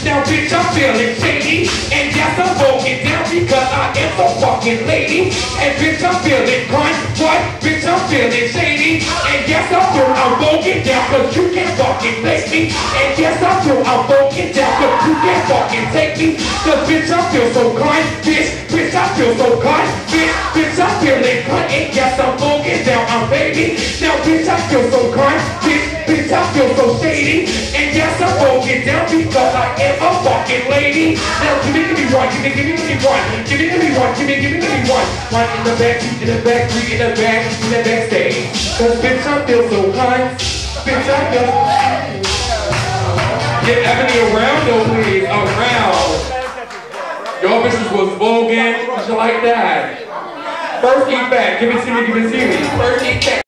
Now bitch, I'm feeling shady, and yes, I'm voting down because I am so fucking lady. And bitch, I'm feeling crime, what? Bitch, I'm feeling shady, and yes, I'm voting down cause you can't fucking take me. And yes, I'm voting down cause you can't fucking take me. Cause bitch, I feel so kind, bitch, I feel so kind, bitch, I'm feeling kind, and yes, I'm voting down, I'm baby. Now bitch, I feel so kind, bitch, I feel so shady, and yes, I'm voting down because I am a fucking lady. Now give me one, give me one, give me one. One in the back, two in the back, three in the back, in the backstage. Cause bitch, I feel so kind, bitch, I feel so shady. Get Ebony around though, please, around. Y'all bitches was voguing, shit like that. First eat back, give it to me, First eat back.